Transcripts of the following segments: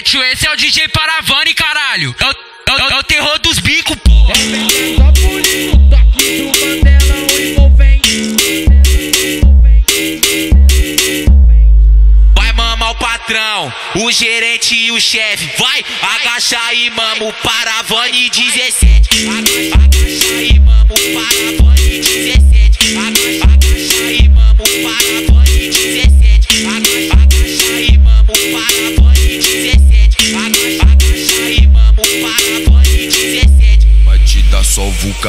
tio, esse é o DJ Paravani, caralho. É o terror dos bicos, porra. Só por isso, toque do Mandela, o envolvente. Vai mamar o patrão, o gerente e o chefe. Vai agachar e mama o Paravani 17. Agacha e mama o Paravani 17. Agacha e mama o Paravani 17. Agacha e mama o Paravani 17. Agacha e mama o Paravani 17. Vai te dar só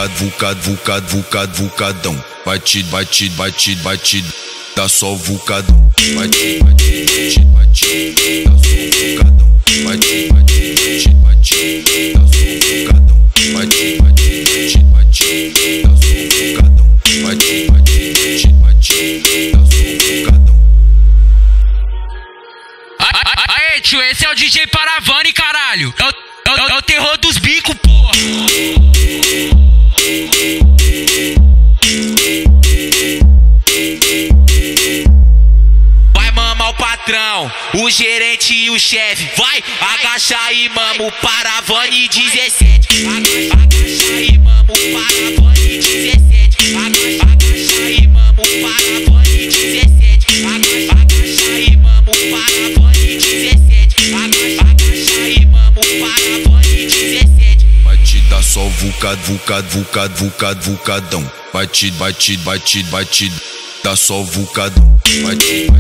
vulcadão. Vai te dar só vulcadão. Vai te dar só vulcadão. Vai te dar só vulcadão. Vai te dar só vulcadão. Vai te dar só vulcadão. Aê, tio, esse é o DJ Paravani, caralho. É o terror dos bicos, porra. Vai mamar o patrão, o gerente e o chefe. Vai agachar e mama o Paravani 17. Agacha e mama o Paravani 17. Agacha e mama o Paravani 17. Agacha e mama o Paravani 17. Agacha e mama o Paravani 17. Vai te dar só vulcadão. Vai te dar só vulcadão. Vai te